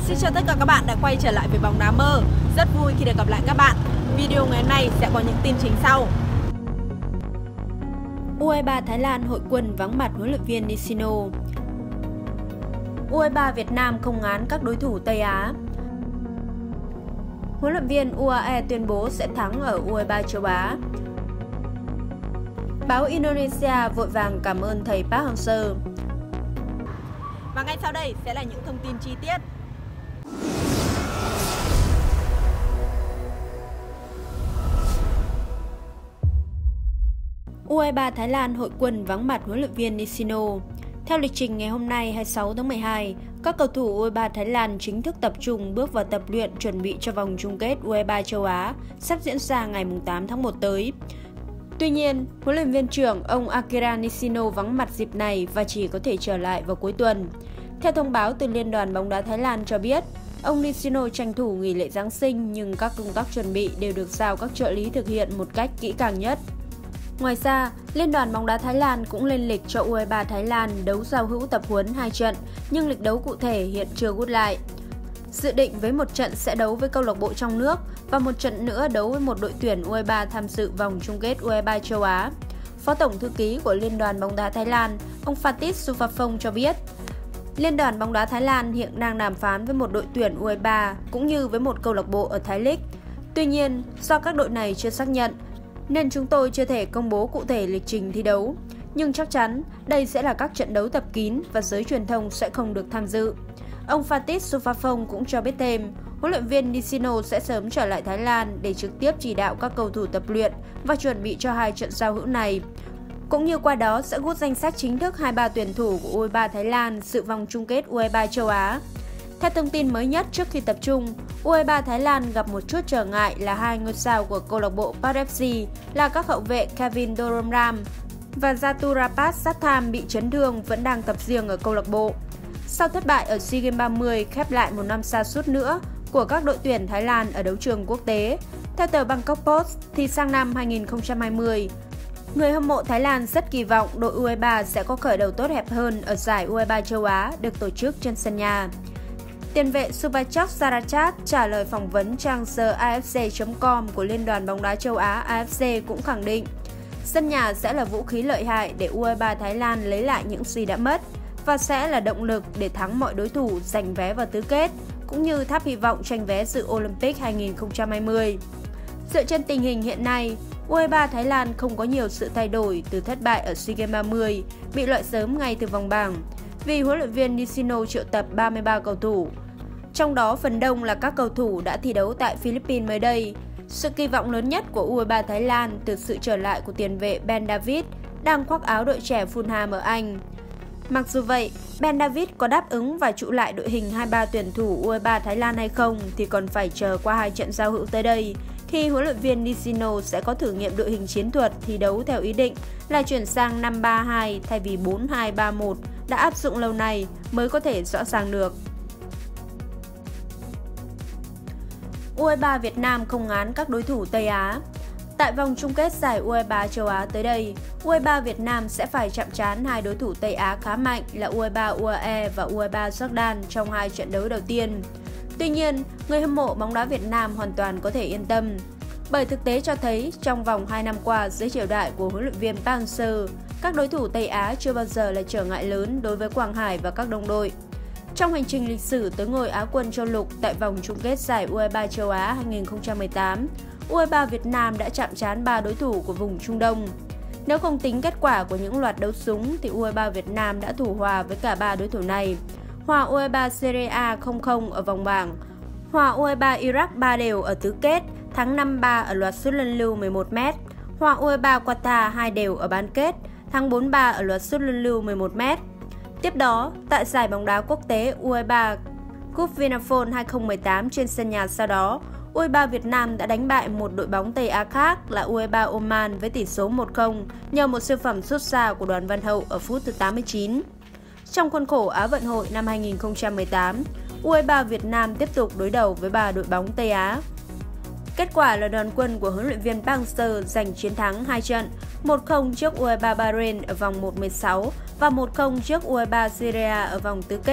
Xin chào tất cả các bạn đã quay trở lại với Bóng Đá Mơ. Rất vui khi được gặp lại các bạn. Video ngày hôm nay sẽ có những tin chính sau. U23 Thái Lan hội quân vắng mặt huấn luyện viên Nishino. U23 Việt Nam không ngán các đối thủ Tây Á. Huấn luyện viên UAE tuyên bố sẽ thắng ở U23 châu Á. Báo Indonesia vội vàng cảm ơn thầy Park Hang-seo. Và ngay sau đây sẽ là những thông tin chi tiết. U23 Thái Lan hội quân vắng mặt huấn luyện viên Nishino. Theo lịch trình ngày hôm nay 26 tháng 12, các cầu thủ U23 Thái Lan chính thức tập trung bước vào tập luyện chuẩn bị cho vòng chung kết U23 châu Á sắp diễn ra ngày 8 tháng 1 tới. Tuy nhiên, huấn luyện viên trưởng ông Akira Nishino vắng mặt dịp này và chỉ có thể trở lại vào cuối tuần. Theo thông báo từ Liên đoàn bóng đá Thái Lan cho biết, ông Nishino tranh thủ nghỉ lễ Giáng sinh nhưng các công tác chuẩn bị đều được giao các trợ lý thực hiện một cách kỹ càng nhất. Ngoài ra, Liên đoàn bóng đá Thái Lan cũng lên lịch cho U23 Thái Lan đấu giao hữu tập huấn 2 trận, nhưng lịch đấu cụ thể hiện chưa gút lại. Dự định với một trận sẽ đấu với câu lạc bộ trong nước và một trận nữa đấu với một đội tuyển U23 tham dự vòng chung kết U23 châu Á. Phó Tổng thư ký của Liên đoàn bóng đá Thái Lan, ông Fatih Suphapong cho biết, Liên đoàn bóng đá Thái Lan hiện đang đàm phán với một đội tuyển U23 cũng như với một câu lạc bộ ở Thái League. Tuy nhiên, do các đội này chưa xác nhận, nên chúng tôi chưa thể công bố cụ thể lịch trình thi đấu. Nhưng chắc chắn đây sẽ là các trận đấu tập kín và giới truyền thông sẽ không được tham dự. Ông Fatih Suphapong cũng cho biết thêm, huấn luyện viên Nishino sẽ sớm trở lại Thái Lan để trực tiếp chỉ đạo các cầu thủ tập luyện và chuẩn bị cho 2 trận giao hữu này. Cũng như qua đó sẽ gút danh sách chính thức 23 tuyển thủ của U23 Thái Lan dự vòng chung kết U23 châu Á. Theo thông tin mới nhất trước khi tập trung, U23 Thái Lan gặp một chút trở ngại là 2 ngôi sao của câu lạc bộ PAS FC là các hậu vệ Kevin Doromram và Jaturapat Satham bị chấn thương vẫn đang tập riêng ở câu lạc bộ. Sau thất bại ở SEA Games 30 khép lại một năm sa sút nữa của các đội tuyển Thái Lan ở đấu trường quốc tế, theo tờ Bangkok Post thì sang năm 2020, người hâm mộ Thái Lan rất kỳ vọng đội U23 sẽ có khởi đầu tốt đẹp hơn ở giải U23 châu Á được tổ chức trên sân nhà. Tiền vệ Subhachak Sarachat trả lời phỏng vấn trang AFC.com của Liên đoàn bóng đá châu Á AFC cũng khẳng định sân nhà sẽ là vũ khí lợi hại để U23 Thái Lan lấy lại những gì đã mất và sẽ là động lực để thắng mọi đối thủ giành vé vào tứ kết cũng như thắp hy vọng tranh vé dự Olympic 2020. Dựa trên tình hình hiện nay, U23 Thái Lan không có nhiều sự thay đổi từ thất bại ở SEA Games 30, bị loại sớm ngay từ vòng bảng, vì huấn luyện viên Nishino triệu tập 33 cầu thủ. Trong đó phần đông là các cầu thủ đã thi đấu tại Philippines mới đây. Sự kỳ vọng lớn nhất của U23 Thái Lan từ sự trở lại của tiền vệ Ben David đang khoác áo đội trẻ Fulham ở Anh. Mặc dù vậy, Ben David có đáp ứng và trụ lại đội hình 23 tuyển thủ U23 Thái Lan hay không thì còn phải chờ qua 2 trận giao hữu tới đây, khi huấn luyện viên Nishino sẽ có thử nghiệm đội hình chiến thuật thi đấu theo ý định là chuyển sang 5-3-2 thay vì 4-2-3-1 đã áp dụng lâu nay mới có thể rõ ràng được. U23 Việt Nam không ngán các đối thủ Tây Á. Tại vòng chung kết giải U23 châu Á tới đây, U23 Việt Nam sẽ phải chạm trán 2 đối thủ Tây Á khá mạnh là U23 UAE và U23 Jordan trong 2 trận đấu đầu tiên. Tuy nhiên, người hâm mộ bóng đá Việt Nam hoàn toàn có thể yên tâm, bởi thực tế cho thấy trong vòng 2 năm qua dưới triều đại của huấn luyện viên Park Hang-seo, các đối thủ Tây Á chưa bao giờ là trở ngại lớn đối với Quang Hải và các đồng đội. Trong hành trình lịch sử tới ngôi Á quân châu lục tại vòng chung kết giải U23 châu Á 2018, U23 Việt Nam đã chạm trán 3 đối thủ của vùng Trung Đông. Nếu không tính kết quả của những loạt đấu súng thì U23 Việt Nam đã thủ hòa với cả 3 đối thủ này. Hòa U23 Serie A 0-0 ở vòng bảng, hòa U23 Iraq 3-3 ở tứ kết, thắng 5-3 ở loạt sút luân lưu 11m, hòa U23 Qatar 2-2 ở bán kết, thắng 4-3 ở loạt sút luân lưu 11m. Tiếp đó, tại giải bóng đá quốc tế U23 Cup Vinaphone 2018 trên sân nhà sau đó, U23 Việt Nam đã đánh bại một đội bóng Tây Á khác là U23 Oman với tỷ số 1-0 nhờ một siêu phẩm sút xa của Đoàn Văn Hậu ở phút thứ 89. Trong khuôn khổ Á vận hội năm 2018, U23 Việt Nam tiếp tục đối đầu với 3 đội bóng Tây Á. Kết quả là đoàn quân của huấn luyện viên Park Hang-seo giành chiến thắng 2 trận, 1-0 trước U23 Bahrain ở vòng 1/16 và 1-0 trước U23 Syria ở vòng tứ kết,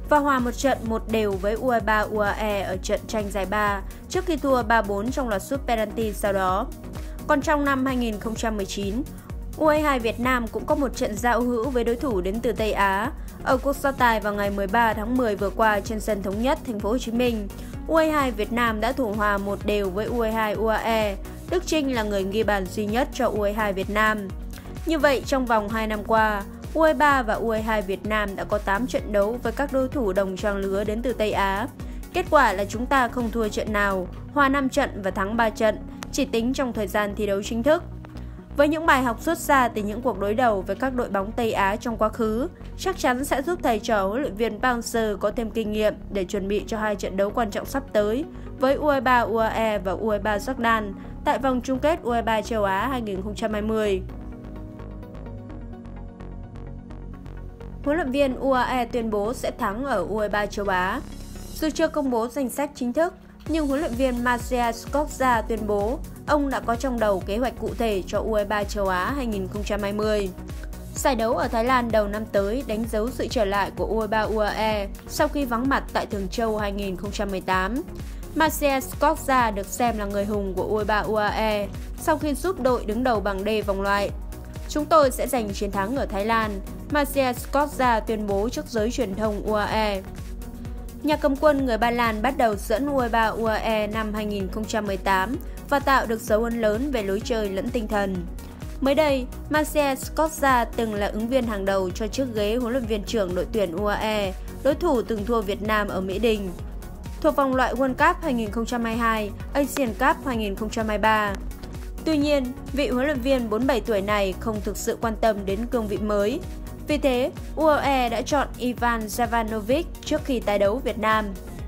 và hòa một trận 1-1 với U23 UAE ở trận tranh giải 3 trước khi thua 3-4 trong loạt sút penalty sau đó. Còn trong năm 2019, U22 Việt Nam cũng có một trận giao hữu với đối thủ đến từ Tây Á. Ở cuộc so tài vào ngày 13 tháng 10 vừa qua trên sân Thống Nhất, thành phố Hồ Chí Minh, U22 Việt Nam đã thủ hòa 1-1 với U22 UAE. Đức Chinh là người ghi bàn duy nhất cho U22 Việt Nam. Như vậy, trong vòng 2 năm qua, U23 và U22 Việt Nam đã có 8 trận đấu với các đối thủ đồng trang lứa đến từ Tây Á. Kết quả là chúng ta không thua trận nào, hòa 5 trận và thắng 3 trận, chỉ tính trong thời gian thi đấu chính thức. Với những bài học rút ra từ những cuộc đối đầu với các đội bóng Tây Á trong quá khứ, chắc chắn sẽ giúp thầy trò huấn luyện viên Park Hang-seo có thêm kinh nghiệm để chuẩn bị cho 2 trận đấu quan trọng sắp tới với U23 UAE và U23 Jordan tại vòng chung kết U23 châu Á 2020. Huấn luyện viên UAE tuyên bố sẽ thắng ở U23 châu Á. Dù chưa công bố danh sách chính thức, nhưng huấn luyện viên Marcel Scorza tuyên bố ông đã có trong đầu kế hoạch cụ thể cho U23 châu Á 2020. Giải đấu ở Thái Lan đầu năm tới đánh dấu sự trở lại của U23 UAE sau khi vắng mặt tại Thường Châu 2018. Marcel Scorza được xem là người hùng của U23 UAE sau khi giúp đội đứng đầu bảng D vòng loại. Chúng tôi sẽ giành chiến thắng ở Thái Lan, Marcel Scorza tuyên bố trước giới truyền thông UAE. Nhà cầm quân người Ba Lan bắt đầu dẫn U23 UAE năm 2018 và tạo được dấu ấn lớn về lối chơi lẫn tinh thần. Mới đây, Marcel Scorza từng là ứng viên hàng đầu cho chiếc ghế huấn luyện viên trưởng đội tuyển UAE, đối thủ từng thua Việt Nam ở Mỹ Đình, thuộc vòng loại World Cup 2022, Asian Cup 2023. Tuy nhiên, vị huấn luyện viên 47 tuổi này không thực sự quan tâm đến cương vị mới. Vì thế, UAE đã chọn Ivan Jovanovic trước khi tái đấu Việt Nam.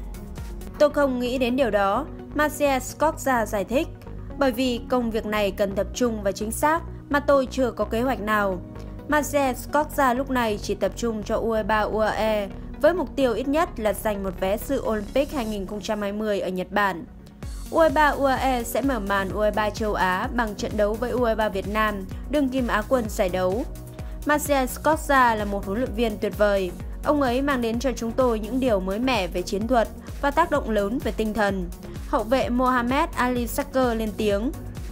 Tôi không nghĩ đến điều đó, Marcel Scorza giải thích, bởi vì công việc này cần tập trung và chính xác mà tôi chưa có kế hoạch nào. Marcel Scorza lúc này chỉ tập trung cho U23 UAE với mục tiêu ít nhất là giành một vé dự Olympic 2020 ở Nhật Bản. U23 UAE sẽ mở màn U23 châu Á bằng trận đấu với U23 Việt Nam, đương kim Á quân giải đấu. Marcel Scorza là một huấn luyện viên tuyệt vời. Ông ấy mang đến cho chúng tôi những điều mới mẻ về chiến thuật và tác động lớn về tinh thần. Hậu vệ Mohamed Ali Saker lên tiếng.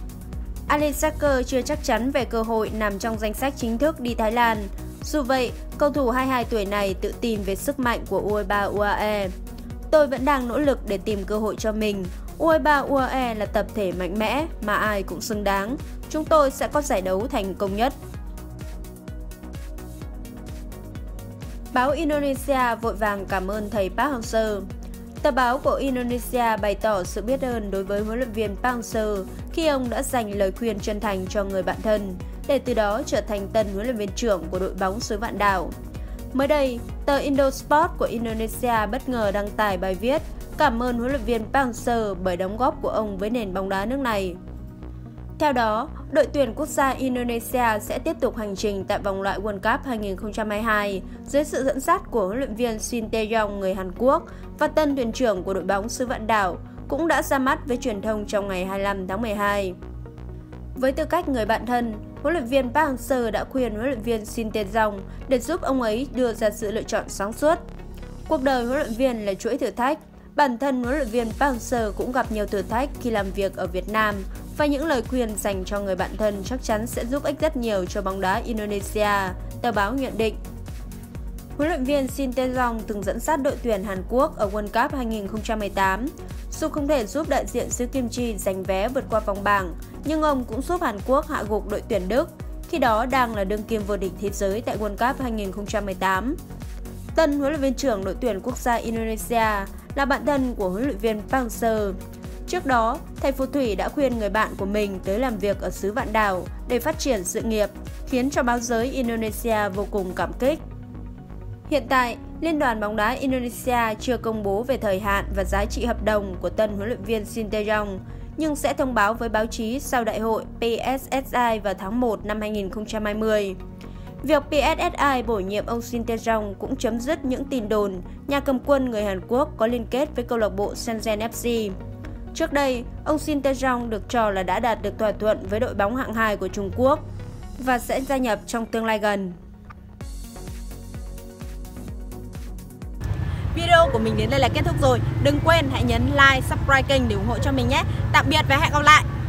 Ali Saker chưa chắc chắn về cơ hội nằm trong danh sách chính thức đi Thái Lan. Dù vậy, cầu thủ 22 tuổi này tự tin về sức mạnh của U23 UAE. Tôi vẫn đang nỗ lực để tìm cơ hội cho mình. U23 UAE là tập thể mạnh mẽ mà ai cũng xứng đáng. Chúng tôi sẽ có giải đấu thành công nhất. Báo Indonesia vội vàng cảm ơn thầy Park Hang-seo. Tờ báo của Indonesia bày tỏ sự biết ơn đối với huấn luyện viên Park Hang-seo khi ông đã dành lời khuyên chân thành cho người bạn thân, để từ đó trở thành tân huấn luyện viên trưởng của đội bóng xứ Vạn Đảo. Mới đây, tờ Indosport của Indonesia bất ngờ đăng tải bài viết cảm ơn huấn luyện viên Park Hang-seo bởi đóng góp của ông với nền bóng đá nước này. Theo đó, đội tuyển quốc gia Indonesia sẽ tiếp tục hành trình tại vòng loại World Cup 2022 dưới sự dẫn dắt của huấn luyện viên Shin Tae-yong người Hàn Quốc và tân thuyền trưởng của đội bóng xứ Vạn Đảo cũng đã ra mắt với truyền thông trong ngày 25 tháng 12. Với tư cách người bạn thân, huấn luyện viên Park Hang-seo đã khuyên huấn luyện viên Shin Tae-yong để giúp ông ấy đưa ra sự lựa chọn sáng suốt. Cuộc đời huấn luyện viên là chuỗi thử thách. Bản thân huấn luyện viên Park Hang-seo cũng gặp nhiều thử thách khi làm việc ở Việt Nam, và những lời khuyên dành cho người bạn thân chắc chắn sẽ giúp ích rất nhiều cho bóng đá Indonesia, tờ báo nhận định. Huấn luyện viên Shin Tae-yong từng dẫn dắt đội tuyển Hàn Quốc ở World Cup 2018. Dù không thể giúp đại diện xứ Kim Chi giành vé vượt qua vòng bảng, nhưng ông cũng giúp Hàn Quốc hạ gục đội tuyển Đức, khi đó đang là đương kim vô địch thế giới tại World Cup 2018. Tân huấn luyện viên trưởng đội tuyển quốc gia Indonesia là bạn thân của huấn luyện viên Park Hang-seo. Trước đó, thầy phù thủy đã khuyên người bạn của mình tới làm việc ở xứ Vạn Đảo để phát triển sự nghiệp, khiến cho báo giới Indonesia vô cùng cảm kích. Hiện tại, Liên đoàn bóng đá Indonesia chưa công bố về thời hạn và giá trị hợp đồng của tân huấn luyện viên Shin Tae-yong, nhưng sẽ thông báo với báo chí sau đại hội PSSI vào tháng 1 năm 2020. Việc PSSI bổ nhiệm ông Shin Tae-yong cũng chấm dứt những tin đồn nhà cầm quân người Hàn Quốc có liên kết với câu lạc bộ Shenzhen FC. Trước đây, ông Shin Tae-yong được cho là đã đạt được thỏa thuận với đội bóng hạng 2 của Trung Quốc và sẽ gia nhập trong tương lai gần. Video của mình đến đây là kết thúc rồi. Đừng quên hãy nhấn like, subscribe kênh để ủng hộ cho mình nhé. Tạm biệt và hẹn gặp lại.